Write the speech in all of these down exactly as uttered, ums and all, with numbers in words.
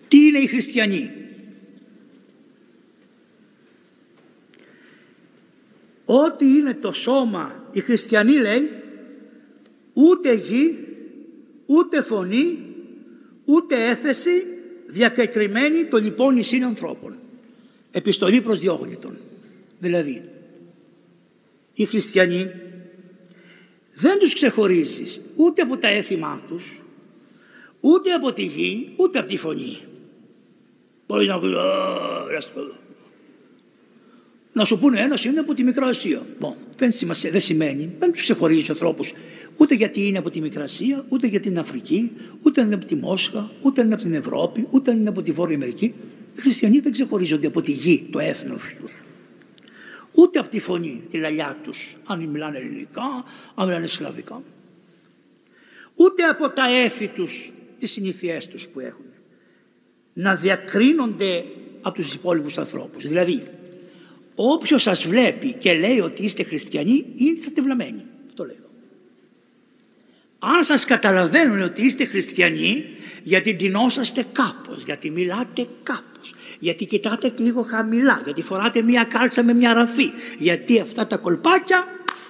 Τι είναι οι χριστιανοί? Ό,τι είναι το σώμα, οι χριστιανοί λέει, ούτε γη, ούτε φωνή, ούτε έθεση διακεκριμένη των λοιπόν νησίν ανθρώπων. Επιστολή προς Διόγνητον. Δηλαδή, οι χριστιανοί δεν τους ξεχωρίζεις ούτε από τα έθιμά τους, ούτε από τη γη, ούτε από τη φωνή. Μπορείς να πεις, να σου πούνε ένας είναι από τη Μικρά Ασία. Bon, δεν, σημασία, δεν σημαίνει, δεν τους ξεχωρίζει τους ανθρώπους ούτε γιατί είναι από τη Μικρά Ασία, ούτε γιατί είναι Αφρική, ούτε είναι από τη Μόσχα, ούτε είναι από την Ευρώπη, ούτε είναι από τη Βόρεια Αμερική. Οι χριστιανοί δεν ξεχωρίζονται από τη γη, το έθνος τους. Ούτε από τη φωνή, τη λαλιά τους, αν μιλάνε ελληνικά, αν μιλάνε σλαβικά. Ούτε από τα έθη τους, τις συνήθειές τους που έχουν. Να διακρίνονται από τους υπόλοιπους ανθρώπους. Δηλαδή, όποιος σας βλέπει και λέει ότι είστε χριστιανοί, είστε βλαμμένοι. Το λέω. Αν σας καταλαβαίνουν ότι είστε χριστιανοί, γιατί ντυνόσαστε κάπως, γιατί μιλάτε κάπως, γιατί κοιτάτε λίγο χαμηλά, γιατί φοράτε μια κάλτσα με μια ραφή, γιατί αυτά τα κολπάκια,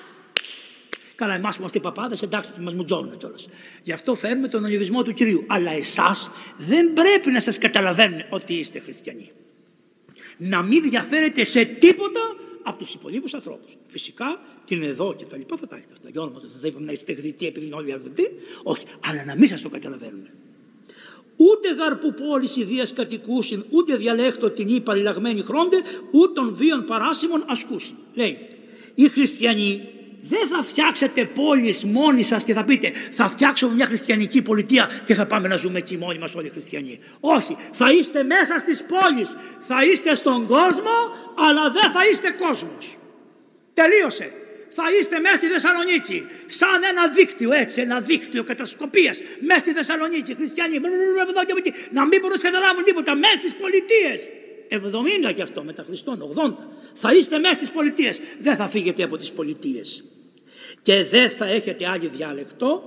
καλά εμάς που είμαστε παπάδες, εντάξει μας μουτζώνουν κιόλας. Γι' αυτό φέρνουμε τον ονειδισμό του Κυρίου. Αλλά εσάς δεν πρέπει να σας καταλαβαίνουν ότι είστε χριστιανοί. Να μην διαφέρετε σε τίποτα από τους υπολείπους ανθρώπους. Φυσικά την εδώ και τα λοιπά θα τα έχετε αυτά. Για όνομα του δεν είπαμε να είστε γδυτοί επειδή είναι όλοι αγδυτοί. Όχι, αλλά να μην σας το καταλαβαίνουν. Ούτε γαρπού πόλης ιδίας κατοικούσιν, ούτε διαλέκτο την ή παραλλαγμένη χρόντε, ούτε των βίων παράσημων ασκούσιν. Λέει, οι χριστιανοί δεν θα φτιάξετε πόλεις μόνοι σας και θα πείτε θα φτιάξουμε μια χριστιανική πολιτεία και θα πάμε να ζούμε εκεί μόνοι μας όλοι οι χριστιανοί. Όχι, θα είστε μέσα στις πόλεις, θα είστε στον κόσμο, αλλά δεν θα είστε κόσμος. Τελείωσε. Θα είστε μέσα στη Θεσσαλονίκη, σαν ένα δίκτυο έτσι, ένα δίκτυο κατασκοπίας, μέσα στη Θεσσαλονίκη, χριστιανοί, να μην μπορούν να καταλάβουν τίποτα, μέσα στις πολιτείες. εβδομήντα και αυτό μετά Χριστόν, ογδόντα. Θα είστε μέσα στις πολιτείες, δεν θα φύγετε από τις πολιτείες. Και δεν θα έχετε άλλη διάλεκτο,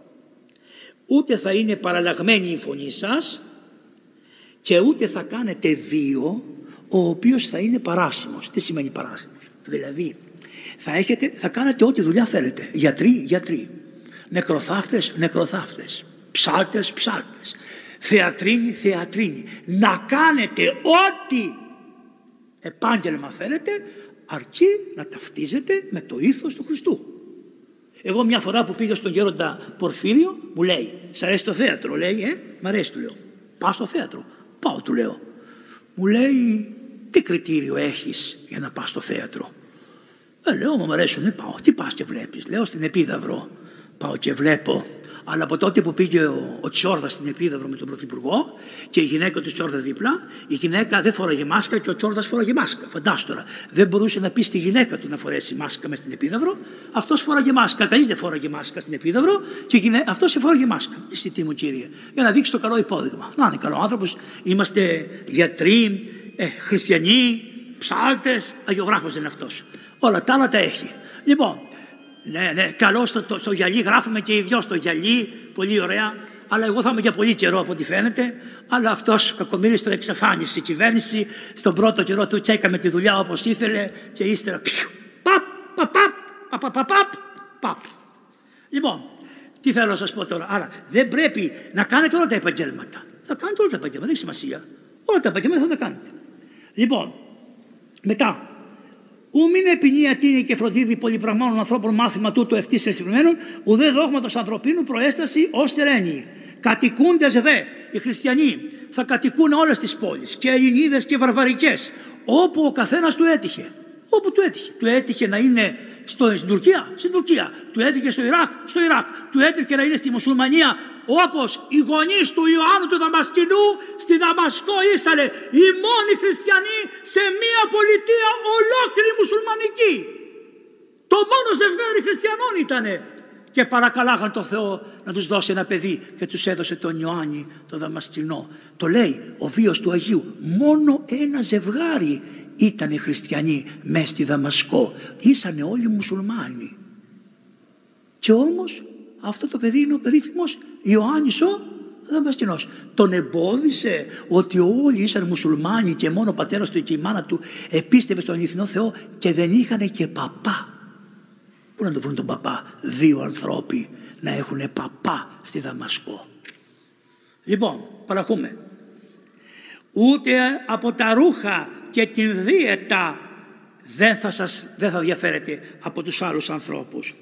ούτε θα είναι παραλλαγμένη η φωνή σας και ούτε θα κάνετε βίο ο οποίος θα είναι παράσημος. Τι σημαίνει παράσημος? Δηλαδή θα, έχετε, θα κάνετε ό,τι δουλειά θέλετε. Γιατροί, γιατροί. Νεκροθάφτες, νεκροθάφτες. Ψάλτες, ψάλτες. Θεατρίνοι, θεατρίνοι. Να κάνετε ό,τι επάγγελμα θέλετε, αρκεί να ταυτίζετε με το ήθος του Χριστού. Εγώ μια φορά που πήγα στον γέροντα Πορφύριο, μου λέει, σ' αρέσει το θέατρο? Λέει, ε, μ' αρέσει, του λέω. Πάω στο θέατρο? Πάω, του λέω. Μου λέει, τι κριτήριο έχεις για να πας στο θέατρο? Ε, λέω, μου αρέσουν, πάω. Τι πας και βλέπεις? Λέω, στην Επίδαυρο. Πάω και βλέπω. Αλλά από τότε που πήγε ο, ο Τσιόρδας στην Επίδαυρο με τον Πρωθυπουργό και η γυναίκα του Τσιόρδα δίπλα, η γυναίκα δεν φόραγε μάσκα και ο Τσιόρδας φόραγε μάσκα. Φαντάσου τώρα. Δεν μπορούσε να πει στη γυναίκα του να φορέσει μάσκα μες στην Επίδαυρο. Αυτός φόραγε μάσκα. Κανείς δεν φόραγε μάσκα στην Επίδαυρο και γυναί... αυτός φόραγε μάσκα. Εσύ μου, κύριε, για να δείξει το καλό υπόδειγμα. Να είναι καλό άνθρωπος. Είμαστε γιατροί, ε, χριστιανοί, ψάλτες. Αγιογράφος δεν είναι αυτός. Όλα τα άλλα τα έχει. Λοιπόν. Ναι, ναι, καλό στο, το, στο γυαλί, γράφουμε και οι δυο στο γυαλί, πολύ ωραία, αλλά εγώ θα είμαι για πολύ καιρό από ό,τι φαίνεται, αλλά αυτός κακομοίρης τον εξαφάνισε η κυβέρνηση, στον πρώτο καιρό του τσέκαμε τη δουλειά όπως ήθελε και ύστερα πιου, παπ, παπ, παπ, παπ, παπ, παπ. Λοιπόν, τι θέλω να σας πω τώρα, άρα δεν πρέπει να κάνετε όλα τα επαγγέλματα, θα κάνετε όλα τα επαγγέλματα, δεν έχει σημασία, όλα τα επαγγέλματα θα τα κάνετε. Λοιπόν, μετά, ου μην επινεί ατίνη και φροντίδι πολυπραγμάνων ανθρώπων μάθημα τούτο ευτής εσυμβημένων, ουδέ δόγματος ανθρωπίνου προέσταση ως τερένιοι. Κατοικούντες δε, οι χριστιανοί θα κατοικούν όλες τις πόλεις, και Ελληνίδες και βαρβαρικές, όπου ο καθένας του έτυχε. Όπου του έτυχε. Του έτυχε να είναι στο, στην Τουρκία, στην Τουρκία. Του έτυχε στο Ιράκ, στο Ιράκ. Του έτυχε να είναι στη Μουσουλμανία, όπως οι γονείς του Ιωάννου του Δαμασκηνού στη Δαμασκό ήσανε οι μόνοι χριστιανοί σε μία πολιτεία ολόκληρη μουσουλμανική. Το μόνο ζευγάρι χριστιανών ήτανε. Και παρακαλάγαν τον Θεό να τους δώσει ένα παιδί και τους έδωσε τον Ιωάννη τον Δαμασκηνό. Το λέει ο βίος του Αγίου. Μόνο ένα ζευγάρι ήτανε χριστιανοί μέσα στη Δαμασκό. Ήσανε όλοι μουσουλμάνοι. Και όμως αυτό το παιδί είναι ο περίφημος Ιωάννης ο Δαμασκηνός. Τον εμπόδισε ότι όλοι ήσαν μουσουλμάνοι και μόνο ο πατέρας του και η μάνα του επίστευε στον αληθινό Θεό και δεν είχαν και παπά. Πού να το βρουν τον παπά δύο ανθρώποι να έχουν παπά στη Δαμασκό? Λοιπόν, παρακούμε. Ούτε από τα ρούχα και την δίαιτα δεν θα, σας, δεν θα διαφέρετε από τους άλλους ανθρώπους.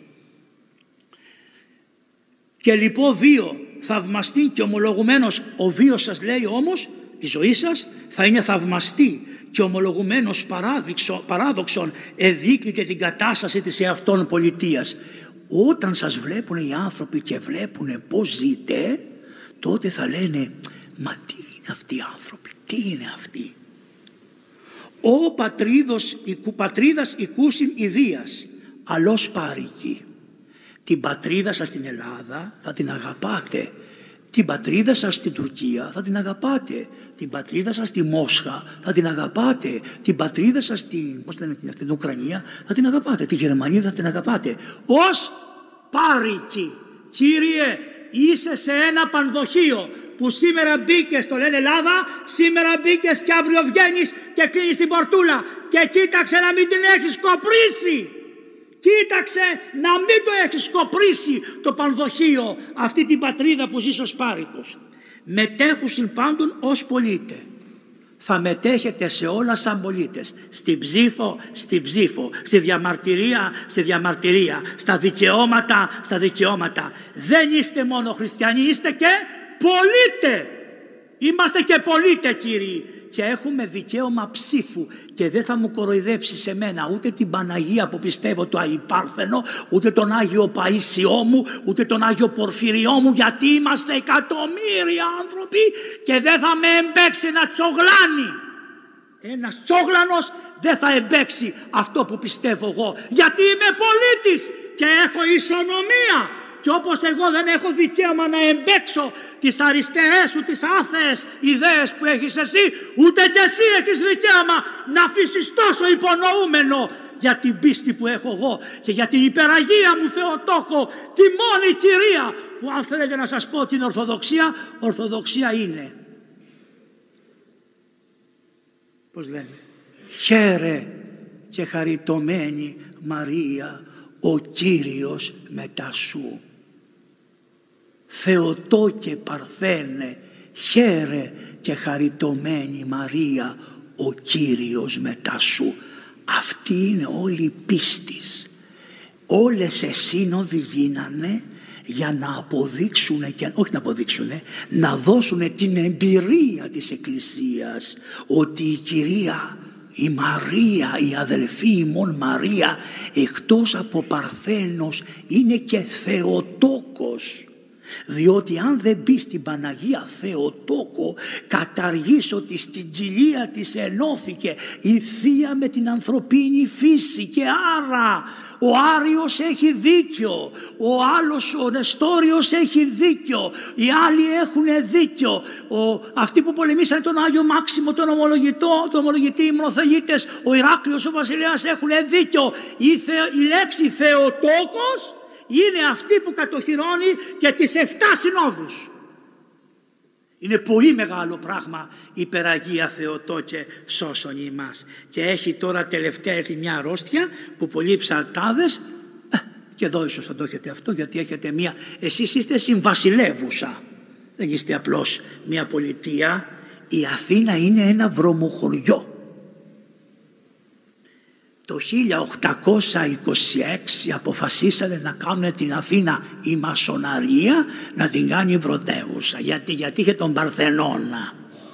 Και λοιπόν βίο θαυμαστή και ομολογουμένος ο βίος σας, λέει όμως, η ζωή σας θα είναι θαυμαστή και ομολογουμένος παράδοξον εδείκνυται την κατάσταση της εαυτόν πολιτείας. Όταν σας βλέπουν οι άνθρωποι και βλέπουν πώς ζείτε, τότε θα λένε, μα τι είναι αυτοί οι άνθρωποι, τι είναι αυτοί? Ο πατρίδος, πατρίδας οικούσιν ιδίας, αλός πάρικη. Την πατρίδα σας στην Ελλάδα θα την αγαπάτε. Την πατρίδα σας στην Τουρκία θα την αγαπάτε. Την πατρίδα σας στη Μόσχα θα την αγαπάτε. Την πατρίδα σας στην, πώς λένε, στην Ουκρανία θα την αγαπάτε. Τη Γερμανία θα την αγαπάτε. Ως πάρικη. Κύριε, είσαι σε ένα πανδοχείο που σήμερα μπήκες, το λένε Ελλάδα, σήμερα μπήκες και αύριο βγαίνεις και κλείνεις την πορτούλα και κοίταξε να μην την έχεις κοπρίσει. Κοίταξε να μην το έχεις σκοπρίσει το πανδοχείο, αυτή την πατρίδα που ζεις ως πάρικος. Μετέχουσιν πάντων ως πολίτε. Θα μετέχετε σε όλα σαν πολίτες. Στην ψήφο, στην ψήφο. Στη διαμαρτυρία, στη διαμαρτυρία. Στα δικαιώματα, στα δικαιώματα. Δεν είστε μόνο χριστιανοί, είστε και πολίτε. Είμαστε και πολίτε, κύριοι, και έχουμε δικαίωμα ψήφου και δεν θα μου κοροϊδέψει σε μένα ούτε την Παναγία που πιστεύω το Αϊπάρθενο, ούτε τον Άγιο Παΐσιό μου, ούτε τον Άγιο Πορφυριό μου, γιατί είμαστε εκατομμύρια άνθρωποι και δεν θα με εμπέξει ένα τσογλάνι. Ένας τσόγλανος δεν θα εμπέξει αυτό που πιστεύω εγώ, γιατί είμαι πολίτης και έχω ισονομία. Και όπως εγώ δεν έχω δικαίωμα να εμπέξω τις αριστερές σου, τις άθεες ιδέες που έχεις εσύ, ούτε και εσύ έχεις δικαίωμα να αφήσεις τόσο υπονοούμενο για την πίστη που έχω εγώ και για την υπεραγία μου Θεοτόκο, τη μόνη κυρία που, αν θέλετε να σας πω την Ορθοδοξία, Ορθοδοξία είναι, πώς λένε, χαίρε και χαριτωμένη Μαρία, ο Κύριος μετά σου. Θεοτόκε Παρθένε, χαίρε και χαριτωμένη Μαρία, ο Κύριος μετά σου. Αυτή είναι όλη η πίστης. Όλες οι σύνοδοι γίνανε για να αποδείξουν, και όχι να αποδείξουν, να δώσουν την εμπειρία της Εκκλησίας ότι η Κυρία, η Μαρία, η αδελφή ημών Μαρία, εκτός από Παρθένος είναι και Θεοτόκος. Διότι αν δεν μπει στην Παναγία Θεοτόκο, καταργείς ότι στην κοιλία της ενώθηκε η Θεία με την ανθρωπίνη φύση, και άρα ο Άριος έχει δίκιο, ο άλλος ο Νεστόριος έχει δίκιο, οι άλλοι έχουν δίκιο, ο, αυτοί που πολεμήσαν τον Άγιο Μάξιμο, τον ομολογητό, τον ομολογητή, οι μονοθελίτες, ο Ηράκλειος, ο Βασιλέας έχουν δίκιο. Η, θε, η λέξη Θεοτόκος είναι αυτή που κατοχυρώνει και τις εφτά συνόδους. Είναι πολύ μεγάλο πράγμα η υπεραγία Θεοτόκε σώσον ημάς. Και έχει τώρα τελευταία έρθει μια αρρώστια που πολλοί ψαλτάδες, ε, και εδώ ίσως θα το έχετε αυτό, γιατί έχετε μια, εσείς είστε συμβασιλεύουσα, δεν είστε απλώς μια πολιτεία. Η Αθήνα είναι ένα βρωμοχωριό. Το χίλια οκτακόσια είκοσι έξι αποφασίσανε να κάνουν την Αθήνα η μασοναρία, να την κάνει πρωτεύουσα, γιατί, γιατί είχε τον Παρθενώνα.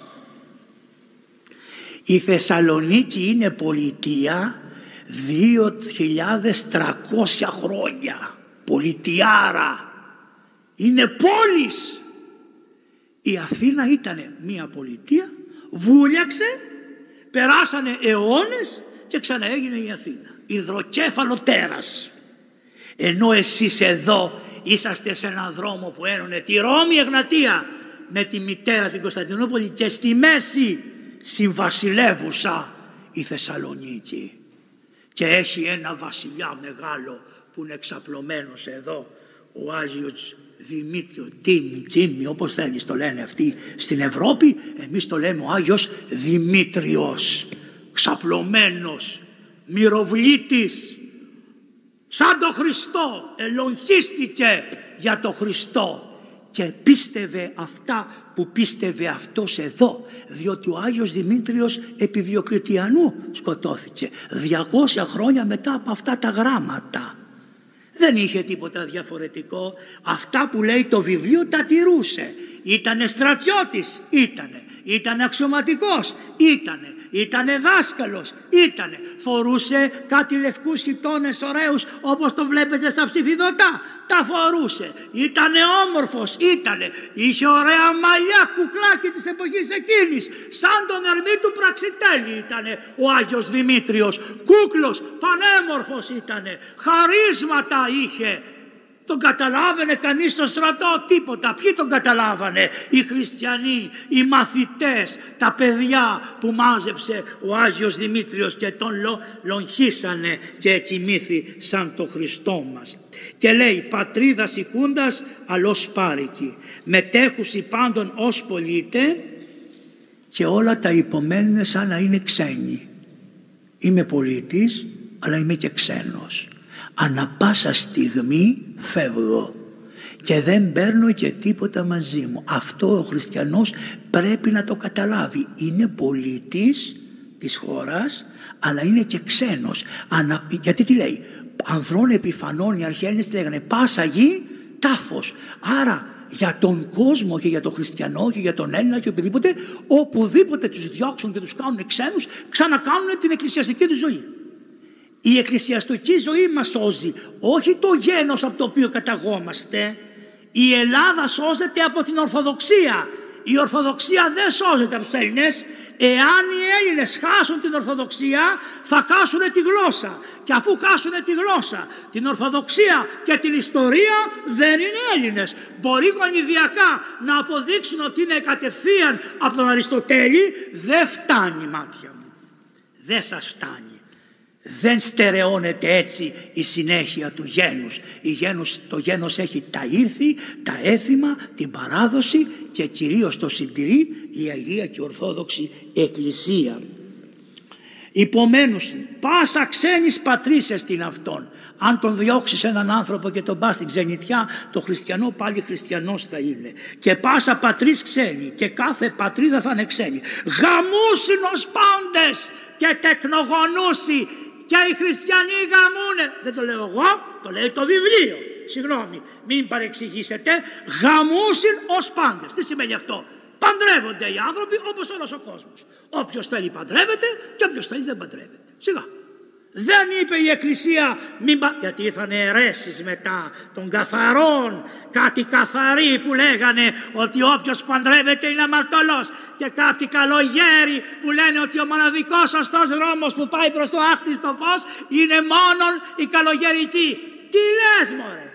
Η Θεσσαλονίκη είναι πολιτεία δύο χιλιάδες τριακόσια χρόνια. Πολιτιάρα. Είναι πόλης. Η Αθήνα ήταν μια πολιτεία, βούλιαξε, περάσανε αιώνες και ξαναέγινε η Αθήνα. Υδροκέφαλο τέρας. Ενώ εσείς εδώ είσαστε σε έναν δρόμο που ένωνε τη Ρώμη Εγνατία με τη μητέρα την Κωνσταντινούπολη και στη μέση συμβασιλεύουσα η Θεσσαλονίκη. Και έχει ένα βασιλιά μεγάλο που είναι εξαπλωμένος εδώ, ο Άγιος Δημήτριο, Τίμη, Τζίμη, όπως θέλεις το λένε αυτοί στην Ευρώπη, εμείς το λέμε ο Άγιος Δημήτριος, ξαπλωμένος, μυροβλήτης, σαν τον Χριστό, ελογχίστηκε για τον Χριστό και πίστευε αυτά που πίστευε αυτός εδώ, διότι ο Άγιος Δημήτριος επί Διοκλητιανού σκοτώθηκε διακόσια χρόνια μετά από αυτά τα γράμματα. Δεν είχε τίποτα διαφορετικό. Αυτά που λέει το βιβλίο τα τηρούσε. Ήτανε στρατιώτης, ήτανε. Ήτανε αξιωματικός, ήτανε. Ήτανε δάσκαλος, ήτανε. Φορούσε κάτι λευκούς χιτώνες ωραίους όπως το βλέπετε στα ψηφιδωτά. Τα φορούσε. Ήτανε όμορφος, ήτανε. Είχε ωραία μαλλιά, κουκλάκι της εποχής εκείνης. Σαν τον Ερμή του Πραξιτέλη ήτανε ο Άγιος Δημήτριος. Κούκλος, πανέμορφος ήτανε. Χαρίσματα είχε. Τον καταλάβαινε κανείς στο στρατό? Τίποτα. Ποιοι τον καταλάβανε? Οι χριστιανοί, οι μαθητές, τα παιδιά που μάζεψε ο Άγιος Δημήτριος και τον λο, λογχίσανε και εκοιμήθη σαν το Χριστό μας. Και λέει πατρίδας οικούντας αλός πάρικη, μετέχουσι πάντων ως πολίτε, και όλα τα υπομένουν σαν να είναι ξένοι. Είμαι πολίτης αλλά είμαι και ξένος. Ανά πάσα στιγμή φεύγω και δεν παίρνω και τίποτα μαζί μου. Αυτό ο χριστιανός πρέπει να το καταλάβει. Είναι πολίτης της χώρας αλλά είναι και ξένος. Ανα... Γιατί τι λέει? Ανδρών επιφανών οι αρχαίοι Έλληνες λέγανε πάσα γη τάφος. Άρα για τον κόσμο και για τον χριστιανό και για τον Έλληνα και οποιοδήποτε, οπουδήποτε τους διώξουν και τους κάνουν ξένους, ξανακάνουν την εκκλησιαστική του ζωή. Η εκκλησιαστική ζωή μας σώζει, όχι το γένος από το οποίο καταγόμαστε. Η Ελλάδα σώζεται από την Ορθοδοξία. Η Ορθοδοξία δεν σώζεται από τους Έλληνες. Εάν οι Έλληνες χάσουν την Ορθοδοξία, θα χάσουν τη γλώσσα. Και αφού χάσουν τη γλώσσα, την Ορθοδοξία και την ιστορία, δεν είναι Έλληνες. Μπορεί γονιδιακά να αποδείξουν ότι είναι κατευθείαν από τον Αριστοτέλη. Δεν φτάνει, μάτια μου. Δεν σας φτάνει. Δεν στερεώνεται έτσι η συνέχεια του γένους. Η γένους, το γένος έχει τα ήθη, τα έθιμα, την παράδοση και κυρίως το συντηρεί η Αγία και Ορθόδοξη Εκκλησία. Υπομένους, πάσα ξένης πατρίσες την αυτόν. Αν τον διώξεις έναν άνθρωπο και τον πας στην ξενιτιά, το χριστιανό πάλι χριστιανός θα είναι. Και πάσα πατρίς ξένη και κάθε πατρίδα θα είναι ξένη. Γαμούσιν ως πάντες και τεκνογονούσι. Και οι χριστιανοί γαμούνε. Δεν το λέω εγώ, το λέει το βιβλίο. Συγγνώμη, μην παρεξηγήσετε. Γαμούσιν ως πάντες. Τι σημαίνει αυτό? Παντρεύονται οι άνθρωποι όπως όλος ο κόσμος. Όποιος θέλει παντρεύεται και όποιος θέλει δεν παντρεύεται. Σιγά. Δεν είπε η Εκκλησία μην πα... γιατί ήρθαν αιρέσεις μετά των καθαρών, κάτι καθαροί που λέγανε ότι όποιος παντρεύεται είναι αμαρτωλός, και κάποιοι καλογέροι που λένε ότι ο μοναδικός σωστός δρόμος που πάει προς το άκτιστο φως είναι μόνον η καλογερική. Τι λες μωρέ?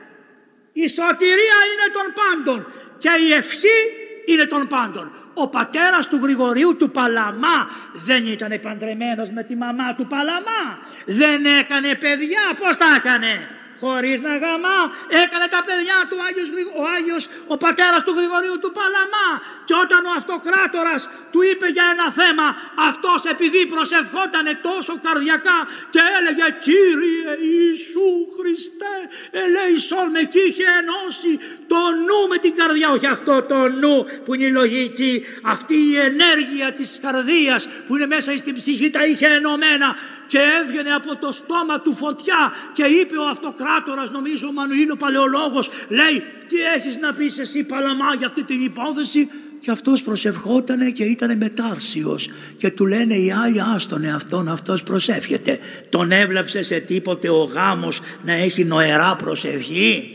Η σωτηρία είναι των πάντων και η ευχή είναι των πάντων. Ο πατέρας του Γρηγορίου του Παλαμά δεν ήταν παντρεμένος με τη μαμά του Παλαμά? Δεν έκανε παιδιά? Πώς τα έκανε? Χωρίς να γαμά. Έκανε τα παιδιά του Άγιος, ο Άγιος, ο πατέρας του Γρηγορίου του Παλαμά. Και όταν ο αυτοκράτορας του είπε για ένα θέμα, αυτός επειδή προσευχότανε τόσο καρδιακά και έλεγε Κύριε Ιησού Χριστέ ελέησόν με, και είχε ενώσει το νου με την καρδιά. Όχι αυτό το νου που είναι η λογική, αυτή η ενέργεια της καρδίας που είναι μέσα στην ψυχή, τα είχε ενωμένα και έβγαινε από το στόμα του φωτιά. Και είπε ο αυτοκράτορας, νομίζω ο Μανουήλ ο Παλαιολόγος, λέει τι έχεις να πεις εσύ Παλαμά για αυτή την υπόθεση? Και αυτός προσευχότανε και ήταν μετάρσιος και του λένε οι άλλοι άστονε αυτόν, αυτός προσεύχεται. Τον έβλεψε σε τίποτε ο γάμος να έχει νοερά προσευχή?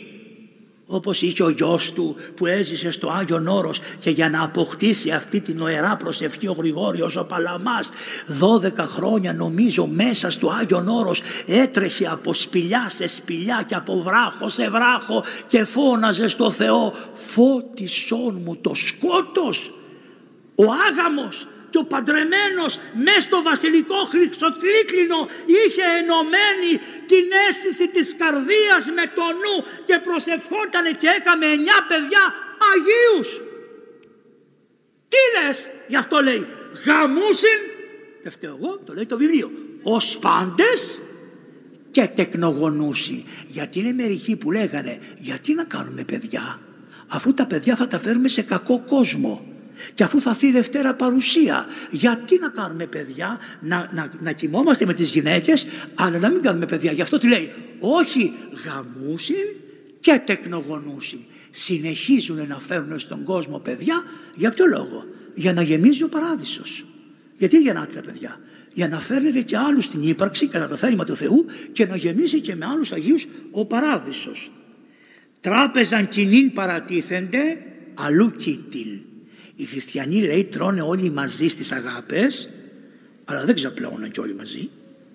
Όπως είχε ο γιος του που έζησε στο Άγιον Όρος, και για να αποκτήσει αυτή την νοερά προσευχή ο Γρηγόριος ο Παλαμάς δώδεκα χρόνια νομίζω μέσα στο Άγιον Όρος έτρεχε από σπηλιά σε σπηλιά και από βράχο σε βράχο και φώναζε στο Θεό φώτισόν μου το σκότος, ο άγαμος και ο παντρεμένος μες στο βασιλικό χρυσοτρίκλινο είχε ενωμένη την αίσθηση της καρδίας με το νου και προσευχότανε και έκαμε εννιά παιδιά Αγίους. Τι λες? Γι' αυτό λέει γαμούσιν, δεν φταίω εγώ, το λέει το βιβλίο, ως πάντες και τεκνογονούσι. Γιατί είναι μερικοί που λέγανε γιατί να κάνουμε παιδιά αφού τα παιδιά θα τα φέρουμε σε κακό κόσμο και αφού θα έρθει η Δευτέρα Παρουσία, γιατί να κάνουμε παιδιά, να, να, να κοιμόμαστε με τις γυναίκες αλλά να μην κάνουμε παιδιά. Γι' αυτό τι λέει? Όχι γαμούσιν και τεκνογονούσιν. Συνεχίζουν να φέρουν στον κόσμο παιδιά. Για ποιο λόγο? Για να γεμίζει ο παράδεισος. Γιατί γεννάτε τα παιδιά? Για να φέρνετε και άλλους στην ύπαρξη κατά το θέλημα του Θεού και να γεμίσει και με άλλους Αγίους ο παράδεισος. Τράπεζαν κοινήν παρατίθενται αλλού κήτυλ. Οι χριστιανοί λέει τρώνε όλοι μαζί στις αγάπες αλλά δεν ξαπλώνουν και όλοι μαζί.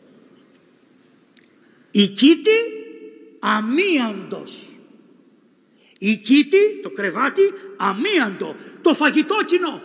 Η κήτη αμίαντος. Η κήτη, το κρεβάτι αμίαντο, το φαγητό κοινό.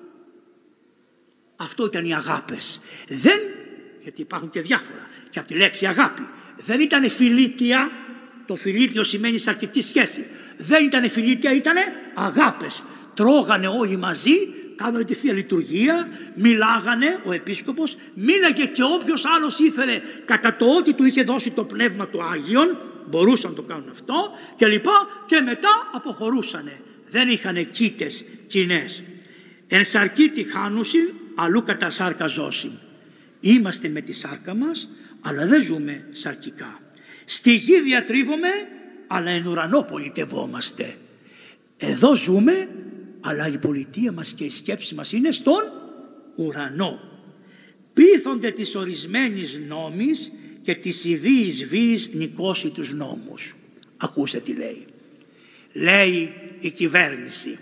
Αυτό ήταν οι αγάπες. Δεν, γιατί υπάρχουν και διάφορα και από τη λέξη αγάπη. Δεν ήταν φιλίτια, το φιλίτιο σημαίνει σαρκική σχέση. Δεν ήταν φιλίτια, ήταν αγάπες. Τρώγανε όλοι μαζί, κάνανε τη Θεία Λειτουργία, μιλάγανε, ο επίσκοπος μίλαγε και όποιος άλλος ήθελε κατά το ότι του είχε δώσει το πνεύμα του Άγιον, μπορούσαν να το κάνουν αυτό και λοιπά και μετά αποχωρούσανε. Δεν είχανε κήτες κοινές. Εν σαρκή τη χάνουσιν, αλλού κατά σάρκα ζώσιν. Είμαστε με τη σάρκα μας, αλλά δεν ζούμε σαρκικά. Στη γη διατρίβουμε, αλλά εν ουρανό πολιτευόμαστε. Εδώ ζούμε, αλλά η πολιτεία μας και η σκέψη μας είναι στον ουρανό. Πείθονται της ορισμένης νόμης και της ιδίης βίης νικώσει τους νόμους. Ακούστε τι λέει. Λέει η κυβέρνηση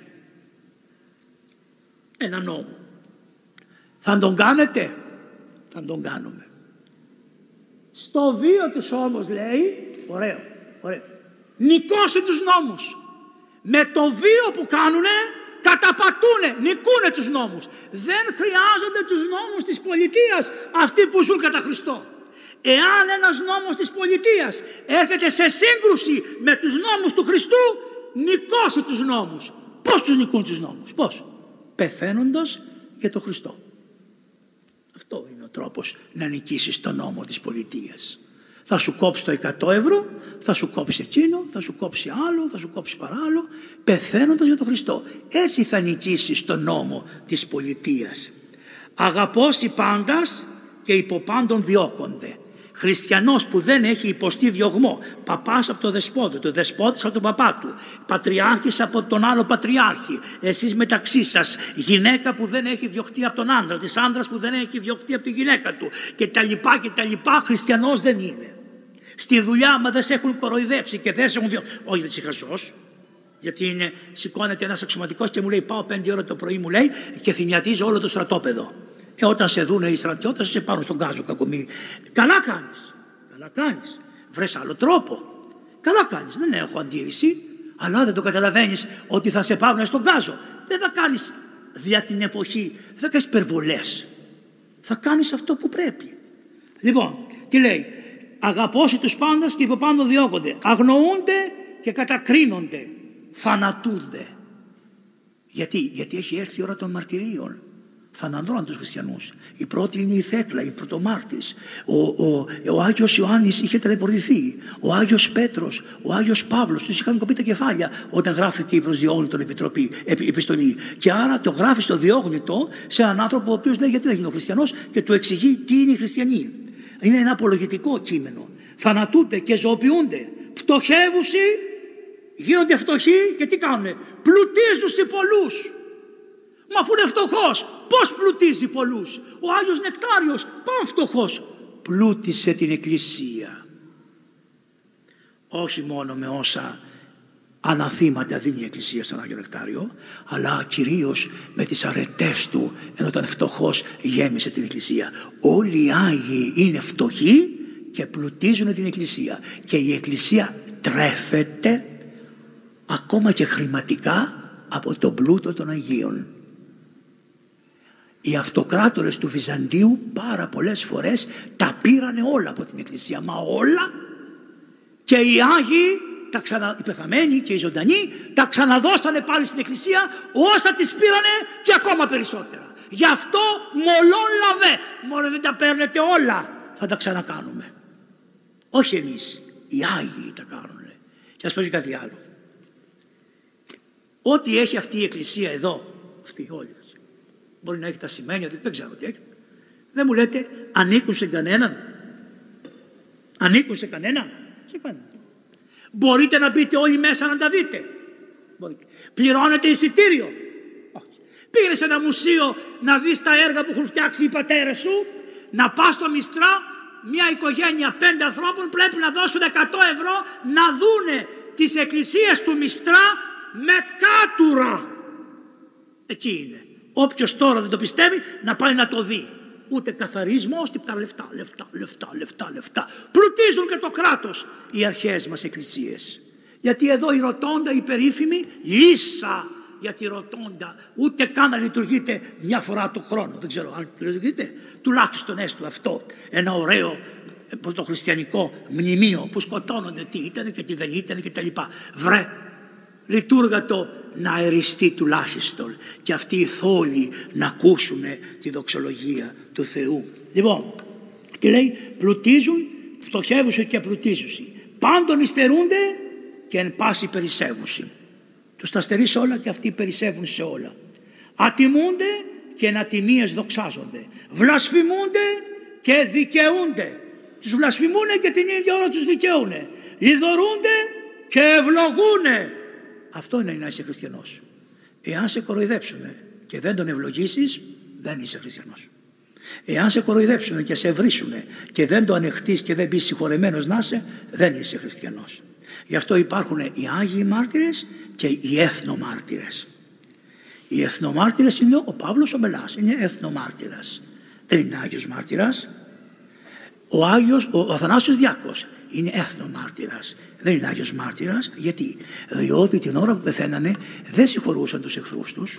ένα νόμο. Θα τον κάνετε? Θα τον κάνουμε. Στο βίο τους όμως λέει, ωραίο, ωραίο, νικώσει τους νόμους. Με το βίο που κάνουνε καταπατούνε, νικούνε τους νόμους. Δεν χρειάζονται τους νόμους της πολιτείας αυτοί που ζουν κατά Χριστό. Εάν ένας νόμος της πολιτείας έρχεται σε σύγκρουση με τους νόμους του Χριστού, νικώσει τους νόμους. Πώς τους νικούν τους νόμους? Πώς? Πεθαίνοντας για τον Χριστό. Αυτό είναι ο τρόπος να νικήσεις τον νόμο της πολιτείας. Θα σου κόψει το εκατό ευρώ, θα σου κόψει εκείνο, θα σου κόψει άλλο, θα σου κόψει παράλληλο, πεθαίνοντας για τον Χριστό. Έτσι θα νικήσεις τον νόμο της πολιτείας. Αγαπώσει πάντας και υποπάντων διώκονται. Χριστιανός που δεν έχει υποστεί διωγμό, παπάς από τον δεσπότη του, δεσπότης από τον παπά του, πατριάρχης από τον άλλο πατριάρχη, εσείς μεταξύ σας, γυναίκα που δεν έχει διωχτεί από τον άντρα της, άντρας που δεν έχει διωχτεί από τη γυναίκα του και τα λοιπά και τα λοιπά, χριστιανός δεν είναι. Στη δουλειά, άμα δεν σε έχουν κοροϊδέψει και δεν σε έχουν διωχτεί, όχι δεν είσαι χαζός. Γιατί είναι, σηκώνεται ένας αξιωματικός και μου λέει πάω πέντε ώρα το πρωί, μου λέει, και θυμιατίζω όλο το στρατόπεδο. Ε, όταν σε δούνε οι στρατιώτες, σε πάρουν στον γκάζο κακομοίρη. Καλά κάνεις, καλά κάνεις. Βρες άλλο τρόπο. Καλά κάνεις, δεν έχω αντίρρηση. Αλλά δεν το καταλαβαίνεις ότι θα σε πάρουν στον γκάζο. Δεν θα κάνεις δια την εποχή, δεν θα κάνεις υπερβολές. Θα κάνεις αυτό που πρέπει. Λοιπόν, τι λέει? Αγαπώσει τους πάντας και υποπάντων διώκονται. Αγνοούνται και κατακρίνονται. Θανατούνται. Γιατί, γιατί έχει έρθει η ώρα των μαρτυρίων. Θανατώναν τους χριστιανούς. Η πρώτη είναι η Θέκλα, η πρωτομάρτης. Ο, ο, ο Άγιος Ιωάννης είχε ταλαιπωρηθεί. Ο Άγιος Πέτρος, ο Άγιος Παύλος, τους είχαν κοπεί τα κεφάλια όταν γράφηκε η προς Διόγνητον επιτροπή, επι, επιστολή. Και άρα το γράφει στο Διόγνητο σε έναν άνθρωπο ο οποίος λέει γιατί δεν γίνει ο χριστιανός και του εξηγεί τι είναι οι χριστιανοί. Είναι ένα απολογητικό κείμενο. Θανατούνται και ζωοποιούνται. Πτωχεύουσι, γίνονται φτωχοί και τι κάνουνε? Πλουτίζουσι πολλούς. Μα αφού είναι φτωχός, πώς πλουτίζει πολλούς? Ο Άγιος Νεκτάριος, παν φτωχός, πλούτισε την Εκκλησία. Όχι μόνο με όσα αναθήματα δίνει η Εκκλησία στον Άγιο Νεκτάριο, αλλά κυρίως με τις αρετές του, ενώ ήταν φτωχός γέμισε την Εκκλησία. Όλοι οι Άγιοι είναι φτωχοί και πλουτίζουν την Εκκλησία. Και η Εκκλησία τρέφεται ακόμα και χρηματικά από τον πλούτο των Αγίων. Οι αυτοκράτορες του Βυζαντίου πάρα πολλές φορές τα πήρανε όλα από την Εκκλησία, μα όλα, και οι Άγιοι, τα ξανα... οι πεθαμένοι και οι ζωντανοί, τα ξαναδώσανε πάλι στην Εκκλησία όσα τις πήρανε και ακόμα περισσότερα. Γι' αυτό μολόν λαβέ, μόνο δεν τα παίρνετε όλα, θα τα ξανακάνουμε. Όχι εμείς, οι Άγιοι τα κάνουν. Και ας πω και κάτι άλλο. Ό,τι έχει αυτή η Εκκλησία εδώ, αυτή όλη, μπορεί να έχει τα σημαίνια, δεν ξέρω τι έχει. Δεν μου λέτε ανήκουν σε κανέναν. Ανήκουν σε κανέναν. Σε κανέναν. Μπορείτε να μπείτε όλοι μέσα να τα δείτε. Μπορείτε. Πληρώνετε εισιτήριο. Όχι. Πήγαινε σε ένα μουσείο να δεις τα έργα που έχουν φτιάξει οι πατέρες σου, να πας στο Μιστρά, μια οικογένεια πέντε ανθρώπων πρέπει να δώσουν εκατό ευρώ να δούνε τις εκκλησίες του Μιστρά με κάτουρα. Εκεί είναι. Όποιος τώρα δεν το πιστεύει να πάει να το δει. Ούτε καθαρισμός, τίποτα λεφτά, λεφτά, λεφτά, λεφτά, λεφτά. Πλουτίζουν και το κράτος οι αρχαίες μας εκκλησίες. Γιατί εδώ η Ροτόντα, η περίφημη, λύσα για τη Ροτόντα, ούτε καν να λειτουργείται μια φορά το χρόνο. Δεν ξέρω αν λειτουργείται. Τουλάχιστον έστω αυτό. Ένα ωραίο πρωτοχριστιανικό μνημείο που σκοτώνονται τι ήταν και τι δεν ήταν και τα λοιπά. Βρε, λειτούργατο να αεριστεί τουλάχιστον και αυτοί οι θόλοι να ακούσουν τη δοξολογία του Θεού. Λοιπόν, τι λέει, πλουτίζουν, φτωχεύουσι και πλουτίζουσι. Πάντων υστερούνται και εν πάση περισσεύουσι. Τους τα στερείς όλα και αυτοί περισσεύουν σε όλα. Ατιμούνται και εν ατιμίες δοξάζονται. Βλασφημούνται και δικαιούνται. Τους βλασφημούνε και την ίδια ώρα τους δικαιούνε. Ιδωρούνται και ευλογούνε. Αυτό είναι να είσαι χριστιανός. Εάν σε κοροϊδέψουνε και δεν τον ευλογήσεις, δεν είσαι χριστιανός. Εάν σε κοροϊδέψουνε και σε βρίσουνε και δεν το ανεχτείς και δεν μπεις συγχωρεμένος να είσαι, δεν είσαι χριστιανός. Γι' αυτό υπάρχουν οι Άγιοι μάρτυρες και οι εθνομάρτυρες. Οι εθνομάρτυρες είναι ο Παύλος ο Μελάς, είναι εθνομάρτυρας. Δεν είναι Άγιος μάρτυρας. Ο, Άγιος, ο Αθανάσιος Διάκος είναι εθνομάρτυρας. Δεν είναι Άγιος μάρτυρας. Γιατί? Διότι την ώρα που πεθαίνανε δεν συγχωρούσαν τους εχθρούς τους.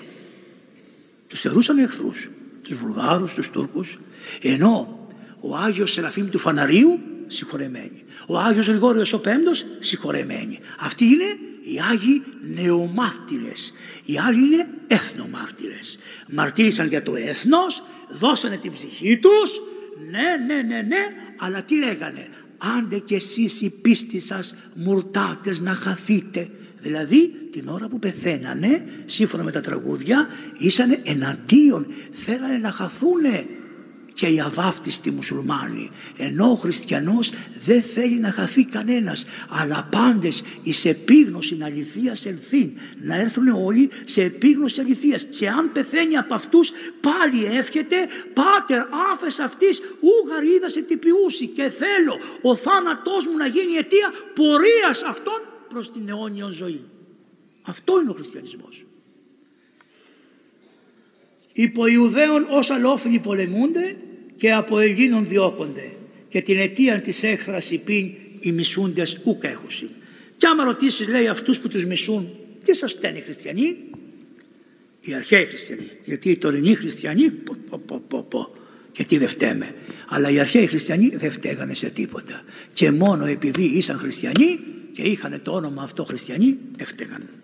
Τους θεωρούσαν εχθρούς. Τους Βουλγάρους, τους Τούρκους. Ενώ ο Άγιος Σεραφείμ του Φαναρίου συγχωρεμένοι. Ο Άγιος Γρηγόριος ο Πέμπτος συγχωρεμένοι. Αυτοί είναι οι Άγιοι νεομάρτυρες. Οι άλλοι είναι εθνομάρτυρες. Μαρτύρησαν για το έθνος, δώσανε την ψυχή τους. Ναι, ναι, ναι, ναι, αλλά τι λέγανε? Άντε κι εσείς η πίστη σας μουρτάτες να χαθείτε. Δηλαδή την ώρα που πεθαίνανε, σύμφωνα με τα τραγούδια, ήσανε εναντίον, θέλανε να χαθούνε και οι αβάφτιστοι μουσουλμάνοι. Ενώ ο χριστιανός δεν θέλει να χαθεί κανένας, αλλά πάντες εις επίγνωση αληθείας ελθύν. Να έρθουν όλοι σε επίγνωση αληθείας. Και αν πεθαίνει από αυτούς, πάλι εύχεται, Πάτερ άφες αυτής ούγαρ είδα σε τυπιούσι, και θέλω ο θάνατός μου να γίνει αιτία πορείας αυτών προς την αιώνια ζωή. Αυτό είναι ο χριστιανισμός. Υπό Ιουδαίων ως αλλόφιλοι πολεμούνται και από Ελλήνων διώκονται, και την αιτίαν της έχθρας υπήν οι μισούντες ουκ έχουσιν. Και άμα ρωτήσεις, λέει, αυτούς που τους μισούν, τι σας φταίνουν οι χριστιανοί? Οι αρχαίοι χριστιανοί. Γιατί οι τωρινοί χριστιανοί, πο, πο, πο, πο, πο, και τι δεν φταίμε. Αλλά οι αρχαίοι χριστιανοί δεν φταίγανε σε τίποτα. Και μόνο επειδή ήσαν χριστιανοί και είχαν το όνομα αυτό χριστιανοί, έφταιγαν.